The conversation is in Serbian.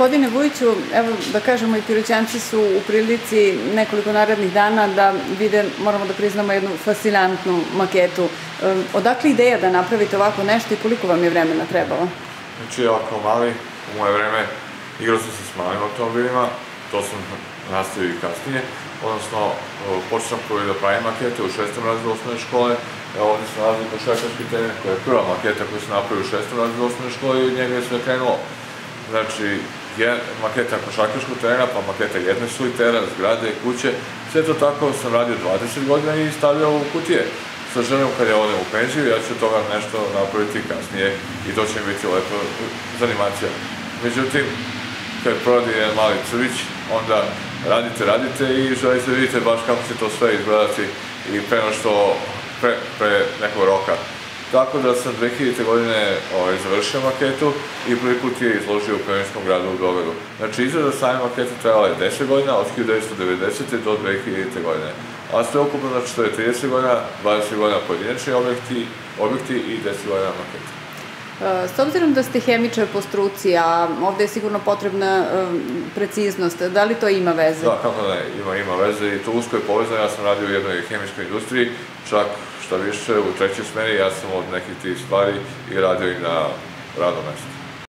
Gospodine Vujiću, evo da kažemo i Piroćanci su u prilici nekoliko narednih dana da vide, moramo da priznamo, jednu fascinantnu maketu. Odakle ideja da napravite ovako nešto i koliko vam je vremena trebalo? Znači, ja kao mali, u moje vreme, igrao sam se s malim automobilima, to sam nastavio i kasnije, odnosno počeo sam prvi da pravim makete u 6. razredu osnovne škole. Ovdje se nalazi košarkaški teren, koja je prva maketa koju sam napravio u 6. razredu osnovne škole i od njega je sve krenulo. Znači, maketa košarkaškog terena, pa maketa jedne solitera, zgrade, kuće, sve to tako sam radio 20 godina i stavljao u kutije. Sa željom kad ja odem u penziju, ja ću od toga nešto napraviti kasnije i to će mi biti lepo za animacija. Međutim, kad proradi jedan mali crvić, onda radite i želite da vidite baš kako će to sve izgledati i pre nekog roka. Tako da sam 2000. godine završio maketu i prvi put je izložio u Pionirskog gradu u Beogradu. Znači, izrada same makete trajala je 10 godina, od 1990. do 2000. godine. A sve ukupno, znači, to je 30 godina, 20 godina pojedinačni objekti i 10 godina makete. S obzirom da ste hemičar po struci, a ovde je sigurno potrebna preciznost, da li to ima veze? Da, kako ne, ima veze i to usko je povezano. Ja sam radio u jednoj hemijskoj industriji, čak šta više, u trećoj smeri ja sam od nekih tih stvari i radio i na radnom mestu.